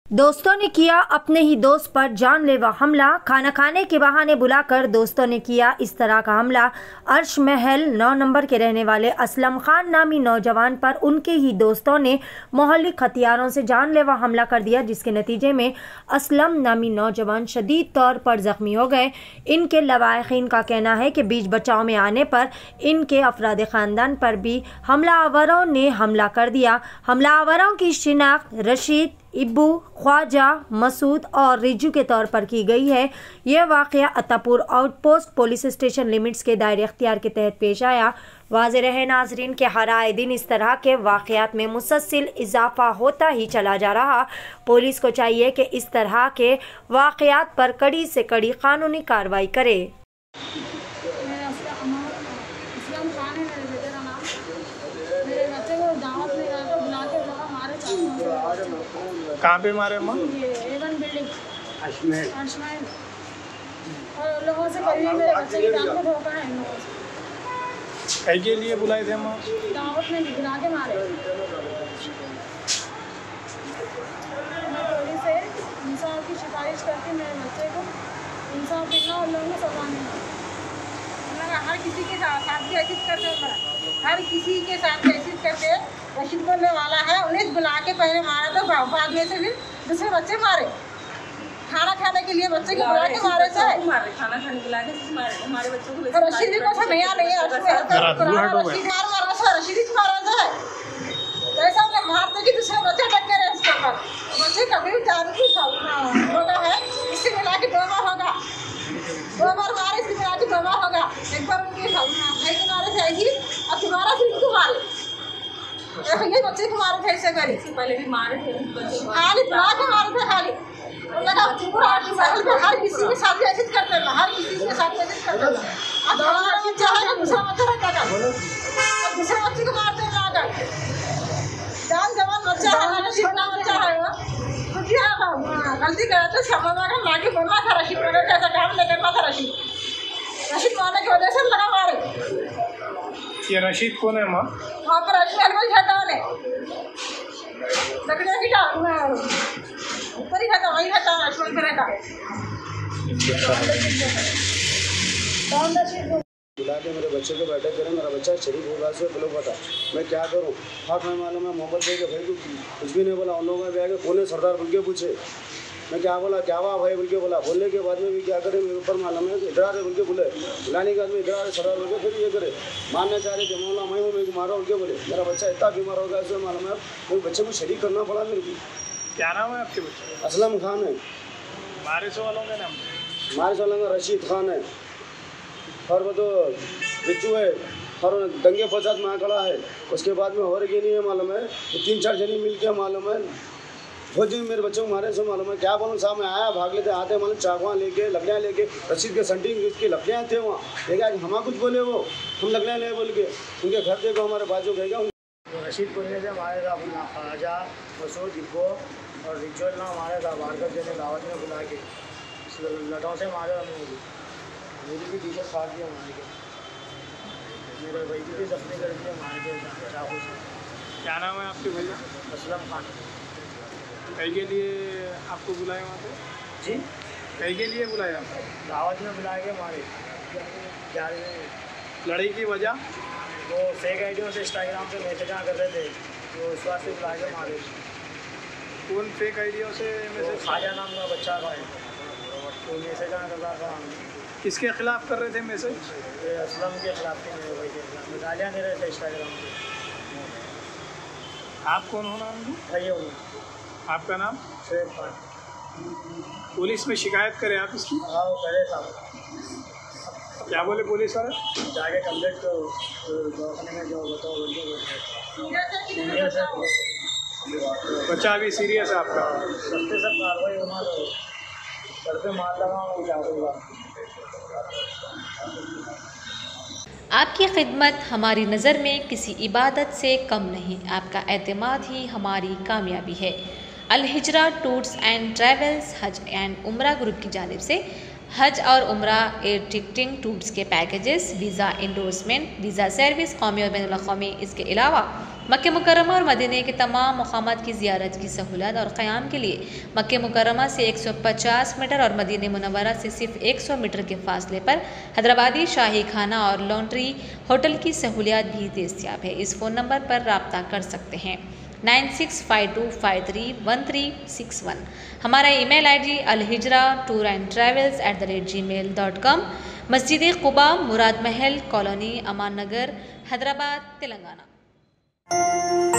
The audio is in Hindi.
दोस्तों ने किया अपने ही दोस्त पर जानलेवा हमला। खाना खाने के बहाने बुलाकर दोस्तों ने किया इस तरह का हमला। अर्श महल 9 नंबर के रहने वाले असलम खान नामी नौजवान पर उनके ही दोस्तों ने मोहल्लिक हथियारों से जानलेवा हमला कर दिया, जिसके नतीजे में असलम नामी नौजवान शदीद तौर पर जख्मी हो गए। इनके लवाहिकीन का कहना है कि बीच बचाव में आने पर इनके अफराद ख़ानदान पर भी हमलावरों ने हमला कर दिया। हमलावरों की शिनाख्त रशीद, इब्बू, ख्वाजा, मसूद और रिजू के तौर पर की गई है। यह वाक़या Attapur outpost police station limits के दायरे इख्तियार के तहत पेश आया। वाज़ेह रहे नाज़रीन के हर आए दिन इस तरह के वाक़यात में मुसलसल इजाफा होता ही चला जा रहा। पुलिस को चाहिए कि इस तरह के वाक़यात पर कड़ी से कड़ी कानूनी कार्रवाई करे। कहाँ पे मारे माँ? एवन बिल्डिंग अशमेल और लोगों से कभी मेरे बच्चे की जान को धोखा है। लोगों से कई के लिए बुलाए थे माँ? दावत में गिरा के मारे। मैं पुलिस से इंसाफ की सिफारिश करती मेरे बच्चे को इंसाफ देना और लोगों को सजा देना। हर किसी के साथ हैसियत करते, हर किसी के साथ हैसियत करते रशीद बोलने वाला है, उन्हें बुला के पहले मारा तो बाद में से फिर दूसरे बच्चे मारे। खाना खाने के लिए बच्चे को बुला के मारे थे, खाना खाने बुला के हमारे बच्चों को रशीद को तो नया नहीं है, रशीद मारा था। ऐसा मारते कि दूसरे बच्चे टक्कर है उसके ऊपर। बच्चे कभी भी जान की होगा है, इससे मिला के 2 बार होगा, 2 बार मारे, इससे मिला के 2 बार होगा। एक बार उनके भाई के मारे थे ऐसी और दोबारा फिर उनको मारे। ये बच्चे को मारे थे ऐसे करी, पहले भी मारे थे खाली बुला के मारे थे। खाली लगा पूरा महल में हर किसी के साथ ऐसे करते हैं, हर किसी के साथ ऐसे करते हैं। अब हमारा बच्चा है दूसरा बच्चा रहता है, अब दूसरे बच्चे को मारते हैं लाकर। जान जवान बच्चा है, हमारा छोटा बच्चा है वो, तो क्या गलती करे तो क्षमा ला के बोलना था रशीद को, कैसा काम नहीं करना था। रशीद मारने की वजह से लगा मारे। ये रशीद कौन है माँ? वहाँ पर अशमेल में खाता है, लकड़ियों की ऊपर ही खाता, वही खाता है, अशमेल में रहता। बुला के मेरे बच्चे को बैठक करें, मेरा बच्चा शरीफ होगा से ब्लॉक बता, मैं क्या करूँ? हाथ में मालूम है मोहब्बत दे के भाई कुछ भी नहीं बोला। उन लोगों में भी आगे कौन है सरदार बोल के पूछे, मैं क्या बोला, क्या हुआ भाई बोल के बोला। बोलने के बाद में भी क्या करे, मेरे ऊपर मालूम है इधर आ रहे बोल के बोले, बुलाने के बाद में इधर आ रहे सरदार बोल के फिर ये करे, मारना चाह रहे थे मौला मैं हूँ, मेरे को मारा बोल के बोले। मेरा बच्चा इतना बीमार हो गया, इसमें मालूम है मेरे बच्चे को शरीक करना पड़ा मेरे को। क्या नाम है आपके बच्चे? असलम खान है। मारे वालों का नाम? मारे वालों का रशीद खान है, और वो तो बिच्चू है, और दंगे फसाद में खड़ा है। उसके बाद में और ये नहीं है मालूम है, तो 3-4 जने मिल के मालूम है वो जो मेरे बच्चों को मारे से मालूम है। क्या बोलूँ साहब, मैं आया भाग लेते आते मालूम चाकुआ लेके लकड़ियाँ लेके रशीद के संटिंग इसके लकड़ियाँ थे वहाँ, लेकिन आज हम कुछ बोले वो हम लकड़ियाँ ले बोल के उनके घर देखो हमारे बाजू गएगा। रशीद बोलने से हमारे था ख्वाजा, मसूद, इब्बो और रिचुअल ना हमारे था बारकर जने दावत में बुला के लटों से मारे। मेरी भी टी शर्ट फाड़ दिया मार के, मेरे भाई की भी जख्मी कर दिया मार के चाकू से। क्या नाम है आपके भैया? असलम खान। कई के लिए आपको बुलाया वहाँ पे? जी, कई के लिए बुलाया आपको? दावत में बुला के मारे। लड़ाई की वजह? वो फेक आइडियों से इंस्टाग्राम पे मैसेज कर रहे थे, तो इस बात से बुला के मारे। कौन फेक आइडियों से मैसेज? ख्वाजा नाम का बच्चा था, तो मैसेज कर रहा था। किसके खिलाफ कर रहे थे मैसेज? असलम के खिलाफ थे, मेरे भाई के खिलाफ गालियाँ दे रहे थे इंस्टाग्राम पे। आप कौन हो नाम? भैया हूँ। आपका नाम? शेख खान। पुलिस में शिकायत करें आप इसकी? हाँ करे साहब। क्या बोले पुलिस वाले? जाके कंप्लेंट करो दवाखाने में जो बताओ बच्चा अभी सीरियस है आपका? सबसे सब कार्रवाई होना तो सर पे मार लगाओ क्या। आपकी खिदमत हमारी नज़र में किसी इबादत से कम नहीं, आपका एतमाद ही हमारी कामयाबी है। Al Hijra tours and travels हज एंड उम्रा ग्रुप की जानिब से हज और उम्रा एयर टिकटिंग टूर्स के packages, visa endorsement, visa service कौमी और बैनुल-अक़वामी, इसके अलावा मक्के मुकर्रमा और मदीने के तमाम मकामात की ज़ियारत की सहूलत और क़याम के लिए मक्के मुकर्रमा से 150 मीटर और मदीने मुनव्वरा से सिर्फ 100 मीटर के फासले पर हैदराबादी शाही खाना और लॉन्ड्री होटल की सहूलियात भी दस्तयाब है। इस फ़ोन नंबर पर रब्ता कर सकते हैं 9652531361। हमारा ईमेल ID alhijratourandravels@gmail.com। मस्जिद क़ुबा, मुराद महल कॉलोनी, अमान नगर, हैदराबाद, तेलंगाना।